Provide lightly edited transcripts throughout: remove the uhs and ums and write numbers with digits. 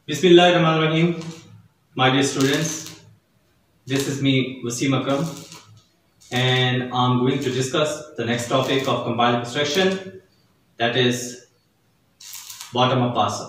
Bismillahirrahmanirrahim. My dear students, this is me Wasim Akram and I'm going to discuss the next topic of compiler construction, that is bottom-up parser.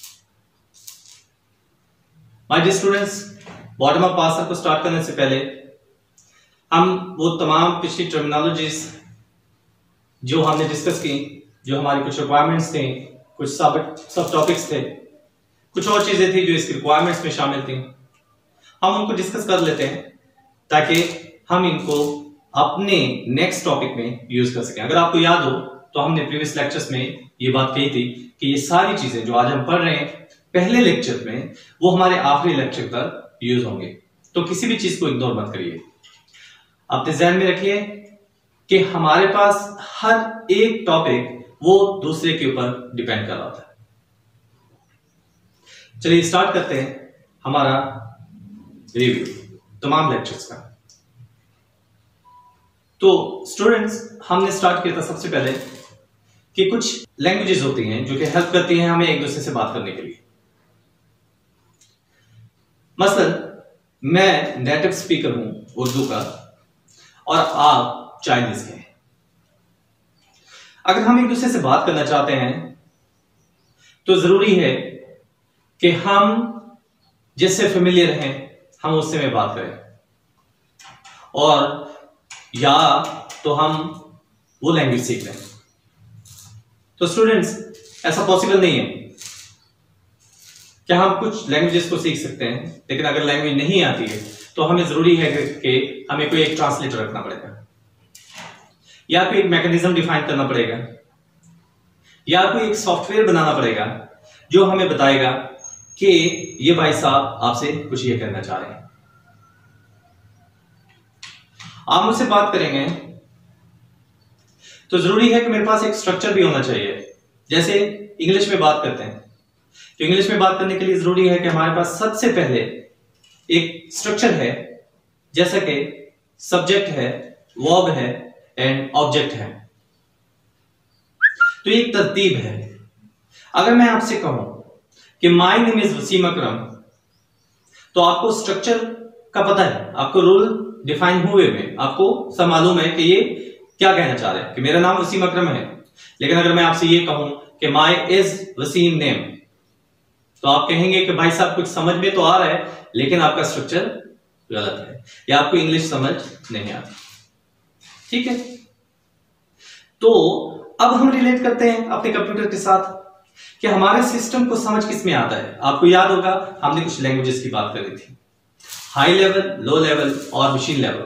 My dear students, bottom-up parser को start करने से पहले हम वो तमाम पिछली terminologies जो हमने डिस्कस की, जो हमारी कुछ रिक्वायरमेंट्स थी, कुछ सब टॉपिक्स थे, कुछ और चीजें थी जो इसकी रिक्वायरमेंट्स में शामिल थी, हम उनको डिस्कस कर लेते हैं ताकि हम इनको अपने नेक्स्ट टॉपिक में यूज कर सकें। अगर आपको याद हो तो हमने प्रीवियस लेक्चर्स में ये बात कही थी कि ये सारी चीजें जो आज हम पढ़ रहे हैं पहले लेक्चर में, वो हमारे आखिरी लेक्चर तक यूज होंगे। तो किसी भी चीज को इग्नोर मत करिए। अपने ध्यान में रखिए कि हमारे पास हर एक टॉपिक वो दूसरे के ऊपर डिपेंड कर रहा होता है। चलिए स्टार्ट करते हैं हमारा रिव्यू तमाम लेक्चर्स का। तो स्टूडेंट्स, हमने स्टार्ट किया था सबसे पहले कि कुछ लैंग्वेजेस होती हैं जो कि हेल्प करती हैं हमें एक दूसरे से बात करने के लिए। मसलन मैं नेटिव स्पीकर हूं उर्दू का और आप चाइनीज के हैं। अगर हम एक दूसरे से बात करना चाहते हैं तो जरूरी है कि हम जिससे फेमिलियर हैं हम उससे में बात करें, और या तो हम वो लैंग्वेज सीख लें। तो स्टूडेंट्स, ऐसा पॉसिबल नहीं है कि हम कुछ लैंग्वेजेस को सीख सकते हैं, लेकिन अगर लैंग्वेज नहीं आती है तो हमें जरूरी है कि हमें कोई एक ट्रांसलेटर रखना पड़ेगा, या कोई एक मैकेनिज्म डिफाइन करना पड़ेगा, या कोई एक सॉफ्टवेयर बनाना पड़ेगा जो हमें बताएगा कि ये भाई साहब आपसे कुछ ये कहना चाह रहे हैं। आप मुझसे बात करेंगे तो जरूरी है कि मेरे पास एक स्ट्रक्चर भी होना चाहिए। जैसे इंग्लिश में बात करते हैं तो इंग्लिश में बात करने के लिए जरूरी है कि हमारे पास सबसे पहले एक स्ट्रक्चर है, जैसा कि सब्जेक्ट है, वर्ब है एंड ऑब्जेक्ट है। तो एक तरतीब है। अगर मैं आपसे कहूं कि my name is Wasim Akram, तो आपको स्ट्रक्चर का पता है, आपको रूल डिफाइन हुए में आपको सब मालूम है कि ये क्या कहना चाह रहे हैं कि मेरा नाम वसीम अकरम है। लेकिन अगर मैं आपसे ये कहूं कि माय इज वसीम नेम, तो आप कहेंगे कि भाई साहब कुछ समझ में तो आ रहा है लेकिन आपका स्ट्रक्चर गलत है, या आपको इंग्लिश समझ नहीं आती। ठीक है, तो अब हम रिलेट करते हैं अपने कंप्यूटर के साथ कि हमारे सिस्टम को समझ किस में आता है। आपको याद होगा हमने कुछ लैंग्वेजेस की बात करी थी, हाई लेवल, लो लेवल और मशीन लेवल,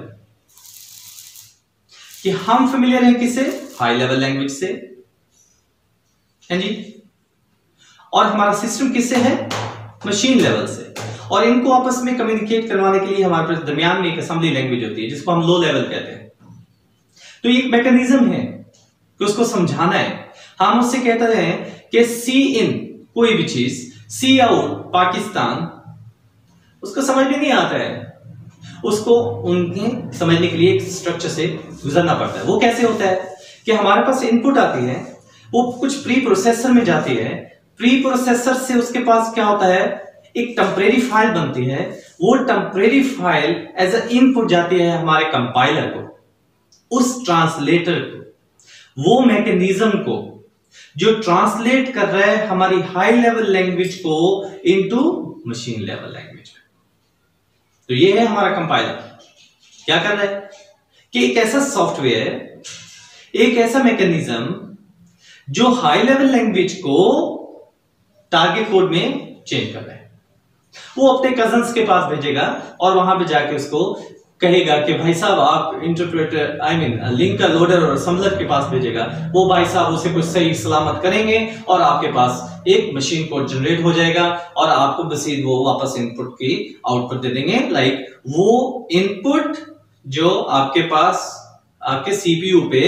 कि हम फेमिलियर हैं किससे? हाई लेवल लैंग्वेज से, है जी, और हमारा सिस्टम किससे है? मशीन लेवल से। और इनको आपस में कम्युनिकेट करवाने के लिए हमारे पास दरमियान में एक असेंबली लैंग्वेज होती है जिसको हम लो लेवल कहते हैं। तो एक मैकेनिज्म है कि उसको समझाना है। हम उससे कहते हैं कि सी इन कोई भी चीज, सी आउट पाकिस्तान, उसको समझ में नहीं आता है, उसको उन्हें समझने के लिए एक स्ट्रक्चर से गुजरना पड़ता है। वो कैसे होता है कि हमारे पास इनपुट आती है, वो कुछ प्री प्रोसेसर में जाती है, प्री प्रोसेसर से उसके पास क्या होता है, एक टेम्परेरी फाइल बनती है, वो temporary file as a input जाती है हमारे कंपाइलर को, उस ट्रांसलेटर को, वो मैकेनिज्म को जो ट्रांसलेट कर रहा है हमारी हाई लेवल लैंग्वेज को इनटू मशीन लेवल लैंग्वेज में। तो ये है हमारा कंपाइलर। क्या कर रहा है कि एक ऐसा सॉफ्टवेयर, एक ऐसा मैकेनिज्म जो हाई लेवल लैंग्वेज को टारगेट कोड में चेंज कर रहा है, वो अपने कजन्स के पास भेजेगा और वहां पे जाके उसको कहेगा कि भाई साहब आप इंटरप्रेटर लिंकर लोडर और असम्बलर के पास भेजेगा। वो भाई साहब उसे कुछ सही सलामत करेंगे और आपके पास एक मशीन कोड जनरेट हो जाएगा और आपको बस वो वापस इनपुट की आउटपुट दे देंगे। लाइक वो इनपुट जो आपके पास आपके सीपीयू पे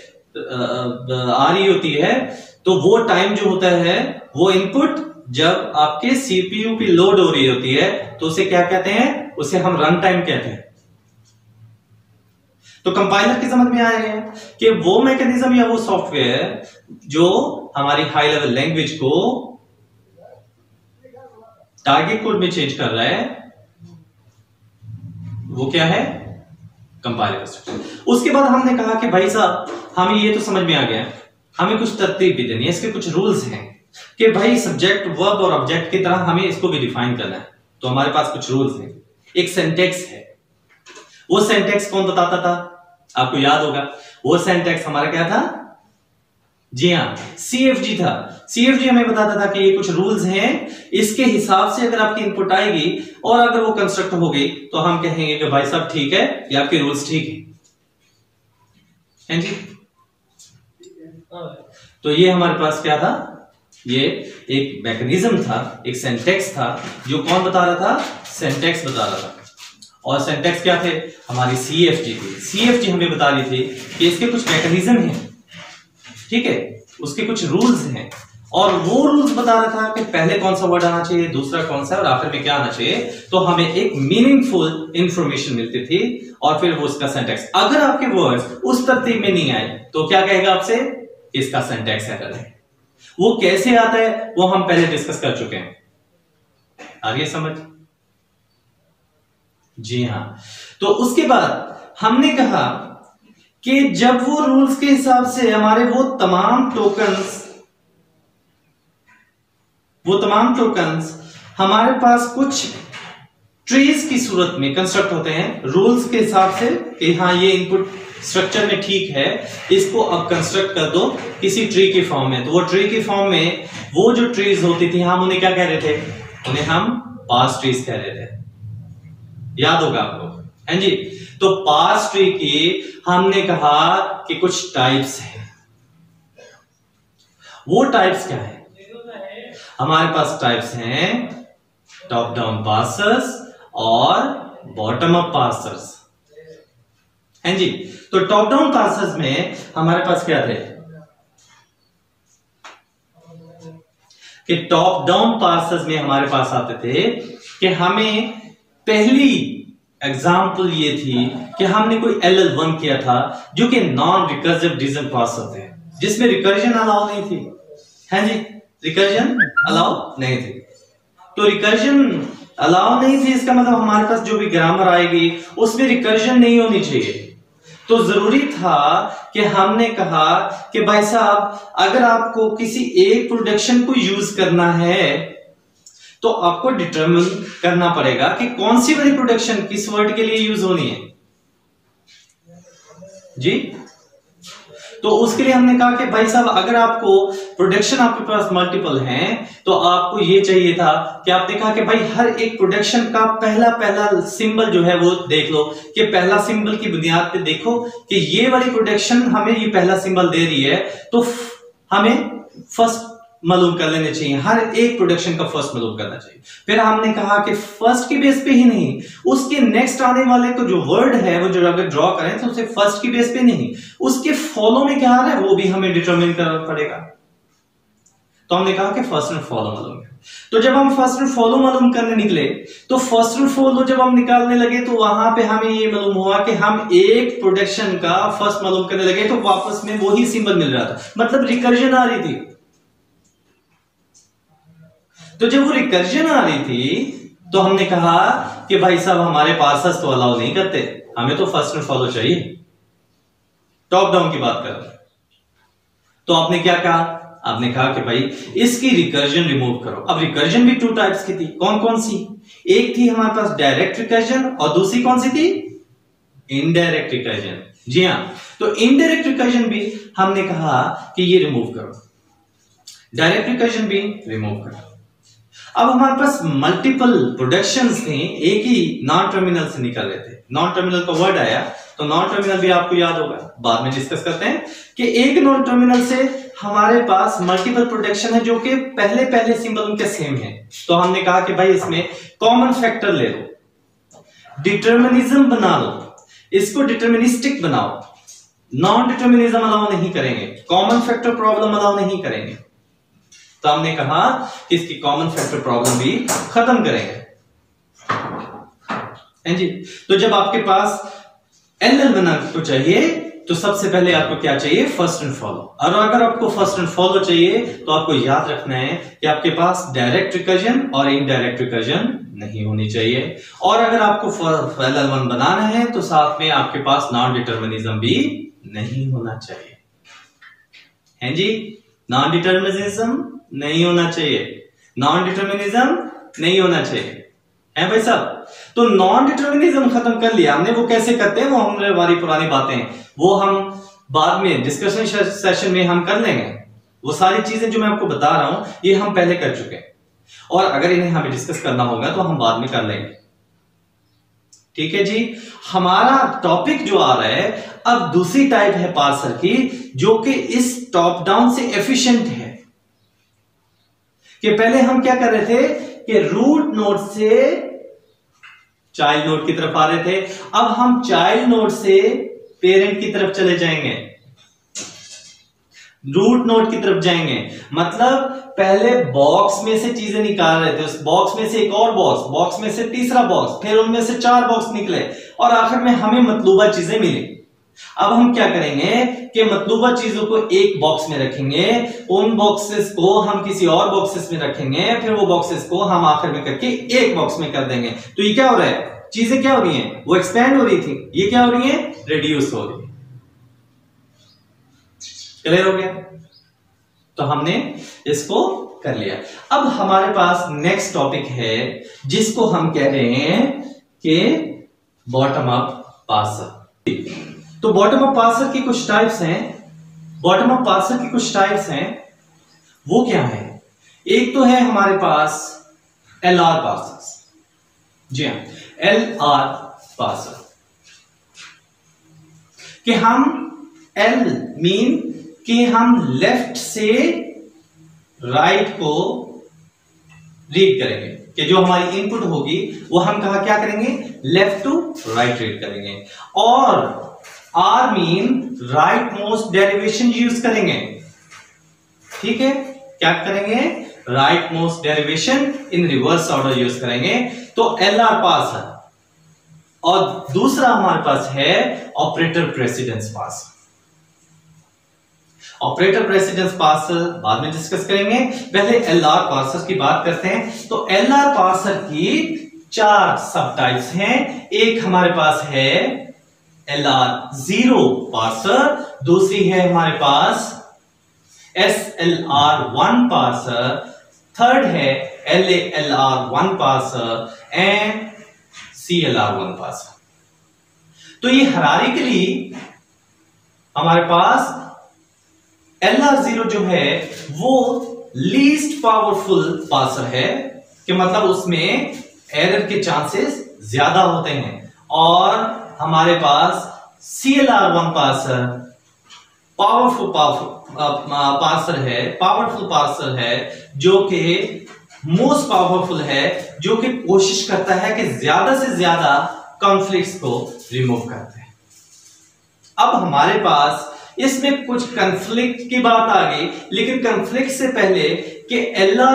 आ रही होती है, तो वो टाइम जो होता है, वो इनपुट जब आपके सीपीयू पे लोड हो रही होती है तो उसे क्या कहते हैं? उसे हम रन टाइम कहते हैं। तो कंपाइलर की समझ में आ रहे हैं कि वो मैकेनिज्म या वो सॉफ्टवेयर जो हमारी हाई लेवल लैंग्वेज को टारगेट कोड में चेंज कर रहा है वो क्या है, कंपाइलर स्ट्रक्चर। उसके बाद हमने कहा कि भाई साहब हमें ये तो समझ में आ गया, हमें कुछ तरतीब भी देनी है, इसके कुछ रूल्स हैं कि भाई सब्जेक्ट वर्ब और ऑब्जेक्ट की तरह हमें इसको भी डिफाइन करना है। तो हमारे पास कुछ रूल्स हैं, एक सिंटैक्स है। वो सिंटैक्स कौन बताता था, आपको याद होगा, वो सिंटैक्स हमारा क्या था, जी हाँ CFG था। CFG हमें बताता था कि ये कुछ रूल्स हैं, इसके हिसाब से अगर आपकी इनपुट आएगी और अगर वो कंस्ट्रक्ट हो गई तो हम कहेंगे कि भाई साहब ठीक है, ये आपके रूल्स ठीक है जी। तो ये हमारे पास क्या था, ये एक मैकेनिज्म था, एक सिंटैक्स था, जो कौन बता रहा था, सिंटैक्स बता रहा था। और सिंटैक्स क्या थे, हमारी CFG थी। CFG हमें बता रही थी कि इसके कुछ मैकेनिज्म हैं, ठीक है, उसके कुछ रूल्स हैं, और वो रूल्स बता रहा था कि पहले कौन सा वर्ड आना चाहिए, दूसरा कौन सा, और आखिर में क्या आना चाहिए। तो हमें एक मीनिंगफुल इंफॉर्मेशन मिलती थी, और फिर वो उसका सिंटैक्स। अगर आपके वर्ड्स उस तरतीब में नहीं आए तो क्या कहेगा आपसे, इसका सिंटैक्स एरर है। वो कैसे आता है वो हम पहले डिस्कस कर चुके हैं, आगे समझ, जी हां। तो उसके बाद हमने कहा कि जब वो रूल्स के हिसाब से हमारे वो तमाम टोकन्स हमारे पास कुछ ट्रीज की सूरत में कंस्ट्रक्ट होते हैं, रूल्स के हिसाब से कि हाँ ये इनपुट स्ट्रक्चर में ठीक है, इसको अब कंस्ट्रक्ट कर दो किसी ट्री के फॉर्म में। तो वो ट्री के फॉर्म में वो जो ट्रीज होती थी, हम उन्हें क्या कह रहे थे, उन्हें हम पार्स ट्रीज कह रहे थे, याद होगा आपको, है जी। तो पार्स ट्री की हमने कहा कि कुछ टाइप्स हैं। वो टाइप्स क्या है, हमारे पास टाइप्स हैं टॉप डाउन पार्सर्स और बॉटम अप पार्सर्स, हैं जी। तो टॉप डाउन पार्सर्स में हमारे पास क्या थे, कि टॉप डाउन पार्सर्स में हमारे पास आते थे कि हमें पहली एग्जाम्पल ये थी कि हमने कोई LL1 किया था जो कि नॉन रिकर्सिव डिवीजन पार्सर थे, जिसमें रिकर्जन अलाउ नहीं थी, हैं जी, रिकर्जन अलाउ नहीं थी। तो रिकर्जन अलाउ नहीं थी, इसका मतलब हमारे पास जो भी ग्रामर आएगी उसमें रिकर्जन नहीं होनी चाहिए। तो जरूरी था कि हमने कहा कि भाई साहब अगर आपको किसी एक प्रोडक्शन को यूज करना है तो आपको डिटरमिन करना पड़ेगा कि कौन सी वाली प्रोडक्शन किस वर्ड के लिए यूज होनी है जी। तो उसके लिए हमने कहा कि भाई साहब अगर आपको प्रोडक्शन आपके पास मल्टीपल हैं तो आपको ये चाहिए था कि आपने कहा कि भाई हर एक प्रोडक्शन का पहला सिंबल जो है वो देख लो, कि पहला सिंबल की बुनियाद पे देखो कि ये वाली प्रोडक्शन हमें ये पहला सिंबल दे रही है, तो हमें फर्स्ट मालूम कर लेने चाहिए, हर एक प्रोडक्शन का फर्स्ट मालूम करना चाहिए। फिर हमने कहा कि फर्स्ट की बेस पे ही नहीं, उसके नेक्स्ट आने वाले को जो वर्ड है वो जो अगर ड्रॉ करें तो उसे फर्स्ट की बेस पे नहीं, उसके फॉलो में क्या आ रहा है वो भी हमें डिटरमिन करना पड़ेगा। तो हमने कहा कि फर्स्ट एंड फॉलो मालूम है। तो जब हम फर्स्ट एंड फॉलो मालूम करने निकले तो फर्स्ट एंड फॉलो जब हम निकालने लगे तो वहां पे हमें ये मालूम हुआ कि हम एक प्रोडक्शन का फर्स्ट मालूम करने लगे तो वापस में वही सिंबल मिल रहा था, मतलब रिकर्जन आ रही थी। तो जब वो रिकर्जन आ रही थी तो हमने कहा कि भाई साहब हमारे पार्सर्स तो अलाउ नहीं करते, हमें तो फर्स्ट एंड फॉलो चाहिए, टॉप डाउन की बात कर रहे। तो आपने क्या कहा, आपने कहा कि भाई इसकी रिकर्जन रिमूव करो। अब रिकर्जन भी 2 टाइप्स की थी, कौन कौन सी, एक थी हमारे पास डायरेक्ट रिकर्जन और दूसरी कौन सी थी, इनडायरेक्ट रिकर्जन। जी हां, तो इनडायरेक्ट रिकर्जन भी हमने कहा कि ये रिमूव करो, डायरेक्ट रिकर्जन भी रिमूव करो। अब हमारे पास मल्टीपल प्रोडक्शंस थे, एक ही नॉन टर्मिनल से निकल रहे थे। नॉन टर्मिनल का वर्ड आया तो नॉन टर्मिनल भी आपको याद होगा, बाद में डिस्कस करते हैं कि एक नॉन टर्मिनल से हमारे पास मल्टीपल प्रोडक्शन है जो कि पहले सिंबल उनके सेम है। तो हमने कहा कि भाई इसमें कॉमन फैक्टर ले लो, डिटर्मिनिज्म बना लो, इसको डिटर्मिनिस्टिक बनाओ, नॉन डिटर्मिनिज्म अलाउ नहीं करेंगे, कॉमन फैक्टर प्रॉब्लम अलाउ नहीं करेंगे। तो हमने कहा कि इसकी कॉमन फैक्टर प्रॉब्लम भी खत्म करेंगे, हैं जी। तो जब आपके पास LL1 को चाहिए तो सबसे पहले आपको क्या चाहिए, फर्स्ट एंड फॉलो। और अगर आपको फर्स्ट एंड फॉलो चाहिए तो आपको याद रखना है कि आपके पास डायरेक्ट रिकर्जन और इनडायरेक्ट रिकर्जन नहीं होनी चाहिए। और अगर आपको LL1 बनाना है तो साथ में आपके पास नॉन डिटरमिनिज्म भी नहीं होना चाहिए, हैं जी। नॉन डिटरमिनिज्म नहीं होना चाहिए, नॉन डिटरमिनिज्म नहीं होना चाहिए, है भाई साहब। तो नॉन डिटरमिनिज्म खत्म कर लिया हमने। वो कैसे करते हैं, वो हमारी पुरानी बातें, वो हम बाद में डिस्कशन सेशन में हम कर लेंगे। वो सारी चीजें जो मैं आपको बता रहा हूं ये हम पहले कर चुके हैं, और अगर इन्हें हमें डिस्कस करना होगा तो हम बाद में कर लेंगे, ठीक है जी। हमारा टॉपिक जो आ रहा है अब दूसरी टाइप है पार्सर की, जो कि इस टॉप डाउन से एफिशिएंट है। कि पहले हम क्या कर रहे थे कि रूट नोड से चाइल्ड नोड की तरफ आ रहे थे, अब हम चाइल्ड नोड से पेरेंट की तरफ चले जाएंगे, रूट नोड की तरफ जाएंगे। मतलब पहले बॉक्स में से चीजें निकाल रहे थे, उस बॉक्स में से एक और बॉक्स, बॉक्स में से तीसरा बॉक्स, फिर उनमें से 4 बॉक्स निकले और आखिर में हमें मतलूबा चीजें मिली। अब हम क्या करेंगे कि मतलूबा चीजों को एक बॉक्स में रखेंगे, उन बॉक्सेस को हम किसी और बॉक्सेस में रखेंगे, फिर वो बॉक्सेस को हम आखिर में करके एक बॉक्स में कर देंगे। तो ये क्या हो रहा है, चीजें क्या हो रही हैं, वो एक्सपेंड हो रही थी, ये क्या हो रही है, रिड्यूस हो रही है। क्लियर हो गया? तो हमने इसको कर लिया। अब हमारे पास नेक्स्ट टॉपिक है जिसको हम कह रहे हैं कि बॉटम अप पार्सर। तो बॉटम अप पार्सर की कुछ टाइप्स हैं, बॉटम अप पार्सर की कुछ टाइप्स हैं, वो क्या है? एक तो है हमारे पास LR पार्सर। जी हां, LR पार्सर कि हम L मीन कि हम लेफ्ट से राइट को रीड करेंगे, कि जो हमारी इनपुट होगी वो हम कहा क्या करेंगे, लेफ्ट टू राइट रीड करेंगे। और R mean right most derivation use करेंगे, ठीक है, क्या करेंगे, right most derivation in reverse order use करेंगे। तो LR पार्सर। और दूसरा हमारे पास है operator precedence parser. Operator precedence parser बाद में डिस्कस करेंगे, पहले LR पार्सर की बात करते हैं। तो LR पार्सर की 4 सब टाइप्स हैं। एक हमारे पास है LR0 पार्सर, दूसरी है हमारे पास SLR1 पार्सर, थर्ड है LALR1 parser and CLR1 parser. तो ये हायरार्किकली हमारे पास LR0 जो है वो लीस्ट पावरफुल पार्सर है, कि मतलब उसमें एरर के चांसेस ज्यादा होते हैं। और हमारे पास CLR1 पार्सर पावरफुल पार्सर है, जो कि मोस्ट पावरफुल है, जो कि कोशिश करता है कि ज्यादा से ज्यादा कॉन्फ्लिक्ट्स को रिमूव करते हैं। अब हमारे पास इसमें कुछ कंफ्लिक्ट की बात आ गई, लेकिन कंफ्लिक्ट से पहले कि LR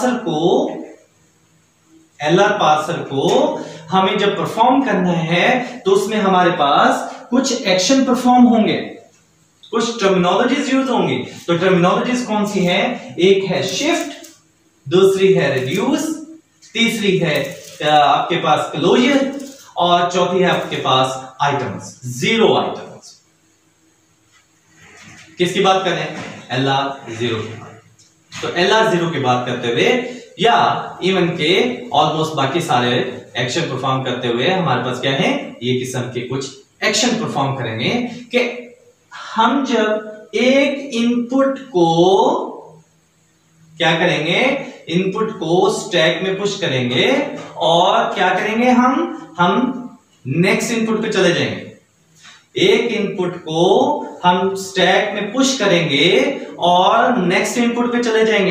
पार्सर को हमें जब परफॉर्म करना है तो उसमें हमारे पास कुछ एक्शन परफॉर्म होंगे, कुछ टर्मिनोलॉजीज यूज होंगी। तो टर्मिनोलॉजीज कौन सी है? एक है शिफ्ट, दूसरी है रिड्यूस, तीसरी है आपके पास क्लोजर, और चौथी है आपके पास आइटम्स, 0 आइटम्स। किसकी बात कर रहे हैं? LR0 की बात। तो LR0 की बात करते हुए या इवन के ऑलमोस्ट बाकी सारे एक्शन परफॉर्म करते हुए हमारे पास क्या है, ये किस्म के कुछ एक्शन परफॉर्म करेंगे कि हम जब एक इनपुट को क्या करेंगे, इनपुट को स्टैक में पुश करेंगे और क्या करेंगे, हम नेक्स्ट इनपुट पे चले जाएंगे। एक इनपुट को हम स्टैक में पुश करेंगे और नेक्स्ट इनपुट पे चले जाएंगे,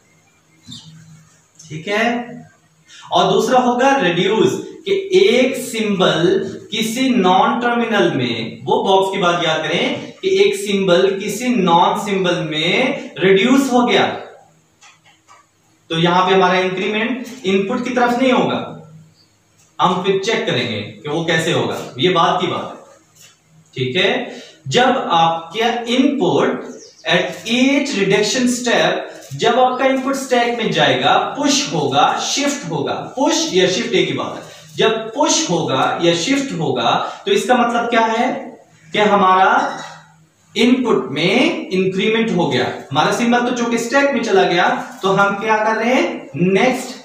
ठीक है। और दूसरा होगा रिड्यूस, कि एक सिंबल किसी नॉन टर्मिनल में, वो बॉक्स की बात याद करें कि एक सिंबल किसी नॉन सिंबल में रिड्यूस हो गया, तो यहां पे हमारा इंक्रीमेंट इनपुट की तरफ नहीं होगा, हम फिर चेक करेंगे कि वो कैसे होगा, ये बात की बात है, ठीक है। जब आपका input at each reduction step, जब आपका इनपुट स्टैक में जाएगा, पुश होगा, शिफ्ट होगा, पुश या शिफ्ट एक ही बात है, जब पुश होगा या शिफ्ट होगा तो इसका मतलब क्या है कि हमारा इनपुट में इंक्रीमेंट हो गया, हमारा सिंबल तो चूंकि स्टैक में चला गया, तो हम क्या कर रहे हैं, नेक्स्ट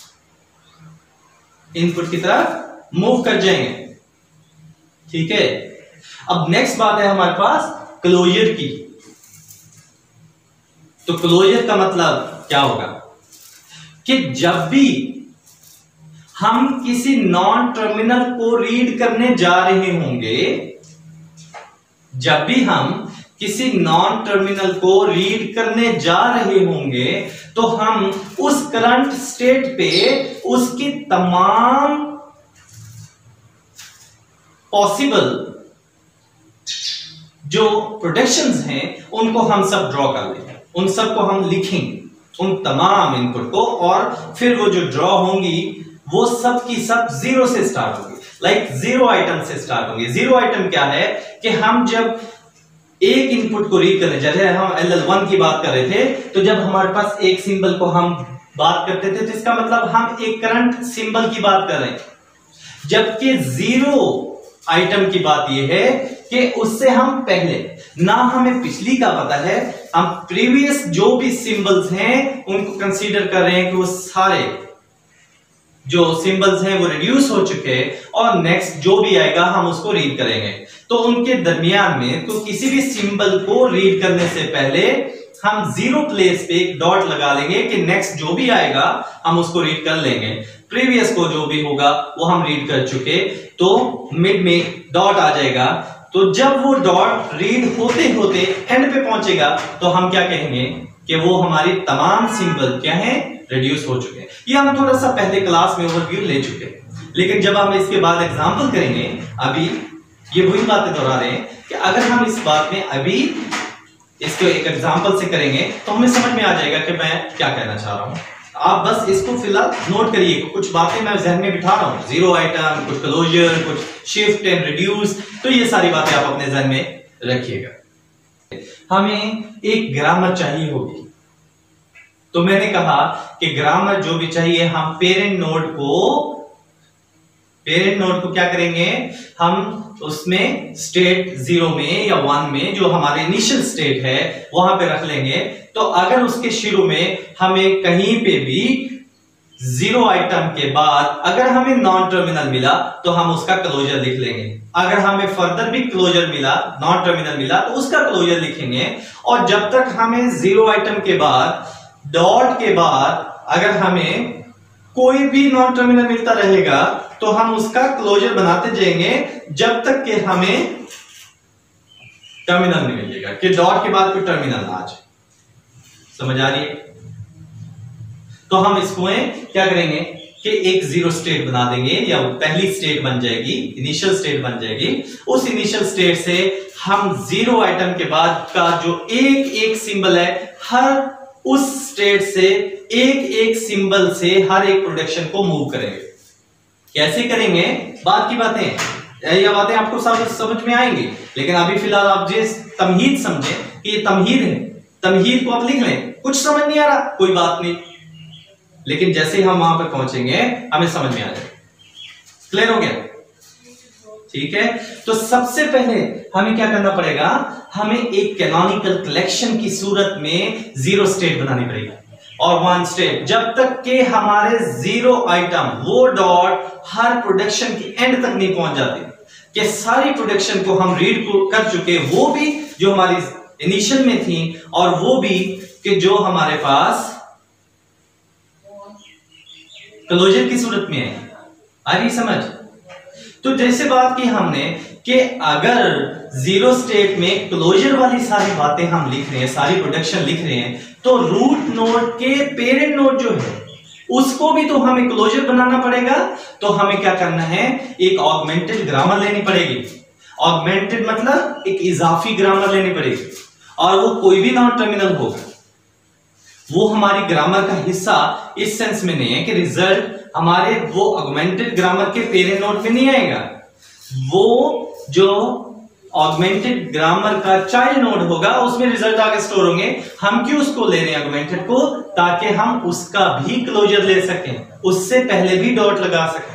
इनपुट की तरफ मूव कर जाएंगे। ठीक है, अब नेक्स्ट बात है हमारे पास क्लोजर की। तो क्लोजर का मतलब क्या होगा कि जब भी हम किसी नॉन टर्मिनल को रीड करने जा रहे होंगे, जब भी हम किसी नॉन टर्मिनल को रीड करने जा रहे होंगे, तो हम उस करंट स्टेट पे उसकी तमाम पॉसिबल जो प्रोडक्शंस हैं उनको हम सब ड्रॉ कर लेंगे, उन सबको हम लिखेंगे, उन तमाम इनपुट को, और फिर वो जो ड्रॉ होंगी वो सब की सब जीरो से स्टार्ट होगी, लाइक जीरो आइटम से स्टार्ट होंगे। जीरो आइटम क्या है कि हम जब एक इनपुट को रीड करने, जैसे हम LL1 की बात कर रहे थे, तो जब हमारे पास एक सिंबल को हम बात करते थे तो इसका मतलब हम एक करंट सिंबल की बात कर रहे हैं, जबकि जीरो आइटम की बात यह है कि उससे हम पहले ना हमें पिछली का पता है, हम प्रीवियस जो भी सिंबल्स हैं उनको कंसीडर कर रहे हैं कि वो सारे जो सिंबल्स हैं वो रिड्यूस हो चुके हैं, और नेक्स्ट जो भी आएगा हम उसको रीड करेंगे। तो उनके दरमियान में तो किसी भी सिंबल को रीड करने से पहले हम जीरो प्लेस पे एक डॉट लगा लेंगे कि नेक्स्ट जो भी आएगा हम उसको रीड कर लेंगे, प्रीवियस को जो भी होगा वो हम रीड कर चुके, तो मिड में डॉट आ जाएगा। तो जब वो डॉट रीड होते होते एंड पे पहुंचेगा तो हम क्या कहेंगे कि वो हमारी तमाम सिंबल क्या है, रिड्यूस हो चुके हैं। ये हम थोड़ा सा पहले क्लास में ओवरव्यू ले चुके हैं, लेकिन जब हम इसके बाद एग्जांपल करेंगे, अभी ये वही बातें दोहरा रहे हैं कि अगर हम इस बात में अभी इसको एक एग्जांपल से करेंगे तो हमें समझ में आ जाएगा कि मैं क्या कहना चाह रहा हूं। आप बस इसको फिलहाल नोट करिए, कुछ बातें मैं जहन में बिठा रहा हूं, जीरो आइटम, कुछ क्लोजर, कुछ शिफ्ट एंड रिड्यूस, तो ये सारी बातें आप अपने जहन में रखिएगा। हमें एक ग्रामर चाहिए होगी, तो मैंने कहा कि ग्रामर जो भी चाहिए हम पेरेंट नोड को क्या करेंगे, हम उसमें स्टेट 0 में या 1 में जो हमारे इनिशियल स्टेट है वहां पे रख लेंगे। तो अगर उसके शुरू में हमें कहीं पे भी जीरो आइटम के बाद अगर हमें नॉन टर्मिनल मिला तो हम उसका क्लोजर लिख लेंगे, अगर हमें फर्दर भी क्लोजर मिला, नॉन टर्मिनल मिला, तो उसका क्लोजर लिखेंगे। और जब तक हमें जीरो आइटम के बाद, डॉट के बाद अगर हमें कोई भी नॉन टर्मिनल मिलता रहेगा तो हम उसका क्लोजर बनाते जाएंगे जब तक कि हमें टर्मिनल नहीं मिलेगा, कि डॉट के बाद कोई टर्मिनल आ जाए। समझ आ रही है? तो हम इसको क्या करेंगे कि एक जीरो स्टेट बना देंगे, या पहली स्टेट बन जाएगी, इनिशियल स्टेट बन जाएगी। उस इनिशियल स्टेट से हम जीरो आइटम के बाद का जो एक एक सिंबल है, हर उस स्टेट से एक एक सिंबल से हर एक प्रोडक्शन को मूव करेंगे। कैसे करेंगे, बात की बातें, ये बातें आपको समझ में आएंगी, लेकिन अभी फिलहाल आप जिस तमहीद समझें कि ये तमहीद है, तमहीद को आप लिख लें। कुछ समझ नहीं आ रहा, कोई बात नहीं, लेकिन जैसे ही हम वहां पर पहुंचेंगे हमें समझ में आ जाएगा। क्लियर हो गया? ठीक है, तो सबसे पहले हमें क्या करना पड़ेगा, हमें एक कैनोनिकल कलेक्शन की सूरत में जीरो स्टेट बनानी पड़ेगी और वन स्टेट, जब तक के हमारे जीरो आइटम, वो डॉट हर प्रोडक्शन की एंड तक नहीं पहुंच जाती, कि सारी प्रोडक्शन को हम रीड कर चुके, वो भी जो हमारी इनिशियल में थी और वो भी कि जो हमारे पास क्लोजर की सूरत में है। आ रही समझ? तो जैसे बात की हमने कि अगर जीरो स्टेट में क्लोजर वाली सारी बातें हम लिख रहे हैं, सारी प्रोडक्शन लिख रहे हैं, तो रूट नोड के पेरेंट नोड जो है उसको भी तो हमें क्लोजर बनाना पड़ेगा। तो हमें क्या करना है, एक ऑगमेंटेड ग्रामर लेनी पड़ेगी। ऑगमेंटेड मतलब एक इजाफी ग्रामर लेनी पड़ेगी, और वो कोई भी नॉन टर्मिनल होगा, वो हमारी ग्रामर का हिस्सा इस सेंस में नहीं है कि रिजल्ट हमारे वो ऑगमेंटेड ग्रामर के पेरेंट नोड में नहीं आएगा। वो जो ऑगमेंटेड ग्रामर का चाइल्ड नोड होगा, उसमें रिजल्ट आगे स्टोर होंगे। हम क्यों उसको ले रहे हैं ऑगमेंटेड को? ताकि हम उसका भी क्लोजर ले सकें, उससे पहले भी डॉट लगा सकें,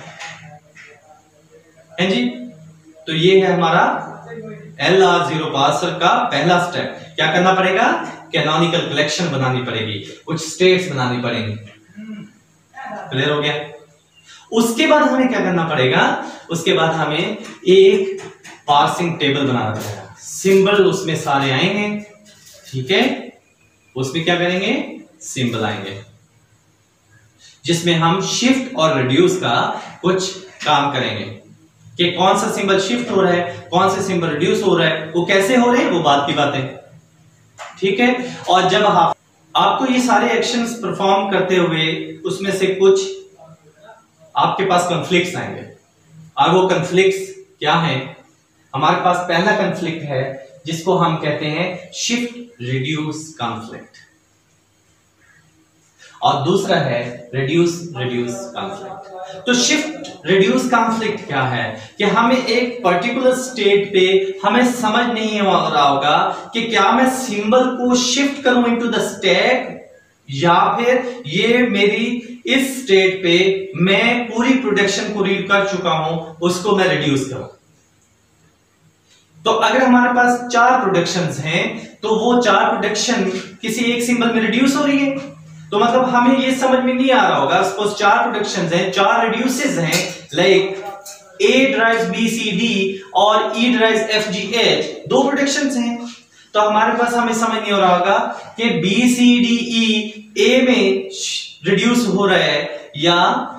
है जी। तो ये है हमारा LR0 पार्सर का पहला स्टेप। क्या करना पड़ेगा? कैनोनिकल कलेक्शन बनानी पड़ेगी, कुछ स्टेट्स बनानी पड़ेंगी। क्लियर हो गया? उसके बाद हमें क्या करना पड़ेगा? उसके बाद हमें एक पार्सिंग टेबल बनाना पड़ेगा, सिंबल उसमें सारे आएंगे, ठीक है। उसमें क्या करेंगे? सिंबल आएंगे, जिसमें हम शिफ्ट और रिड्यूस का कुछ काम करेंगे कि कौन सा सिंबल शिफ्ट हो रहा है, कौन से सिंबल रिड्यूस हो रहा है, वो कैसे हो रहे हैं, वो बात की बातें, ठीक है। और जब आपको ये सारे एक्शंस परफॉर्म करते हुए उसमें से कुछ आपके पास कॉन्फ्लिक्ट्स आएंगे। और वो कॉन्फ्लिक्ट्स क्या है? हमारे पास पहला कॉन्फ्लिक्ट है जिसको हम कहते हैं शिफ्ट रिड्यूस कॉन्फ्लिक्ट, और दूसरा है रिड्यूस रिड्यूस कॉन्फ्लिक्ट। तो शिफ्ट रिड्यूस कॉन्फ्लिक्ट क्या है कि हमें एक पर्टिकुलर स्टेट पे हमें समझ नहीं आ रहा होगा कि क्या मैं सिंबल को शिफ्ट करूं इनटू द स्टैक, या फिर ये मेरी इस स्टेट पे मैं पूरी प्रोडक्शन को रीड कर चुका हूं, उसको मैं रिड्यूस करूं। तो अगर हमारे पास 4 प्रोडक्शंस हैं तो वो 4 प्रोडक्शन किसी एक सिंबल में रिड्यूस हो रही है, तो मतलब हमें ये समझ में नहीं आ रहा होगा। सपोज 4 प्रोडक्शंस हैं, 4 रिड्यूसेस हैं, लाइक A ड्राइव्स BCD और E ड्राइव्स FGH, 2 प्रोडक्शंस हैं। तो हमारे पास हमें समझ नहीं हो रहा होगा कि BCDE A में रिड्यूस हो रहा है या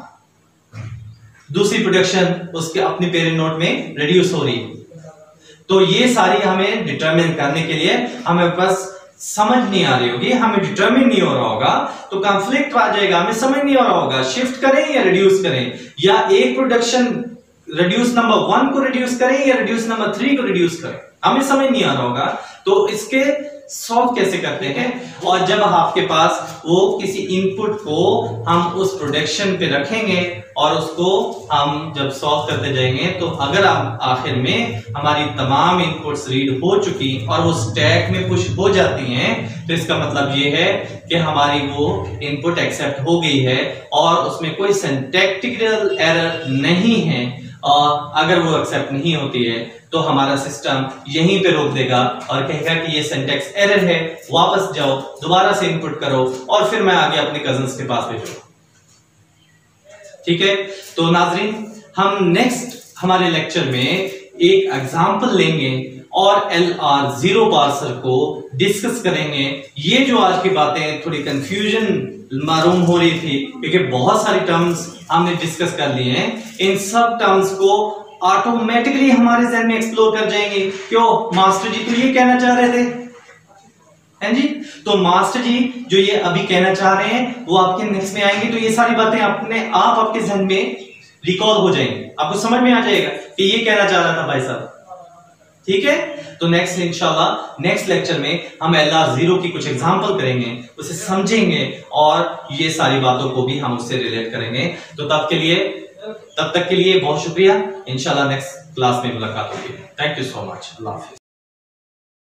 दूसरी प्रोडक्शन उसके अपने पेरेंट नोड में रिड्यूस हो रही है। तो ये सारी हमें डिटरमिन करने के लिए हमें बस समझ नहीं आ रही होगी, हमें डिटरमिन नहीं हो रहा होगा, तो कॉन्फ्लिक्ट आ जाएगा, हमें समझ नहीं हो रहा होगा शिफ्ट करें या रिड्यूस करें, या एक प्रोडक्शन रिड्यूस नंबर 1 को रिड्यूस करें या रिड्यूस नंबर 3 को रिड्यूस करें, हमें समझ नहीं आ रहा होगा। तो इसके सॉल्व कैसे करते हैं? और जब आपके पास वो किसी इनपुट को हम उस प्रोडक्शन पे रखेंगे और उसको हम जब सॉल्व करते जाएंगे, तो अगर हम आखिर में हमारी तमाम इनपुट्स रीड हो चुकी और वो स्टैक में पुश हो जाती हैं, तो इसका मतलब ये है कि हमारी वो इनपुट एक्सेप्ट हो गई है और उसमें कोई सिंटैक्टिकल एरर नहीं है। और अगर वो एक्सेप्ट नहीं होती है तो हमारा सिस्टम यहीं पे रोक देगा और कहेगा कि ये सिंटैक्स एरर है, वापस जाओ, दोबारा से इनपुट करो और फिर मैं आगे अपने कजन्स के पास भेजूंगा। ठीक है, तो नाजरीन हम नेक्स्ट हमारे लेक्चर में एक एग्जांपल लेंगे और LR0 पार्सर को डिस्कस करेंगे। ये जो आज की बातें थोड़ी कंफ्यूजन मालूम हो रही थी क्योंकि बहुत सारी टर्म्स हमने डिस्कस कर लिए हैं, इन सब टर्म्स को ऑटोमेटिकली हमारे जहन में एक्सप्लोर कर जाएंगे। क्यों? मास्टर जी तो ये कहना चाह रहे थे, हैं जी? तो मास्टर जी जो ये अभी कहना चाह रहे हैं वो आपके नेक्स्ट में आएंगे, तो ये सारी बातें अपने आप आपके जहन में रिकॉल हो जाएंगी, आपको समझ में आ जाएगा कि ये कहना चाह रहा था भाई साहब। ठीक है, तो नेक्स्ट इंशाल्लाह नेक्स्ट लेक्चर में हम LR0 की कुछ एग्जांपल करेंगे, उसे समझेंगे और ये सारी बातों को भी हम उससे रिलेट करेंगे। तो तब तक के लिए बहुत शुक्रिया। इंशाल्लाह नेक्स्ट क्लास में मुलाकात होगी। Thank you so much. अल्लाह हाफिज़।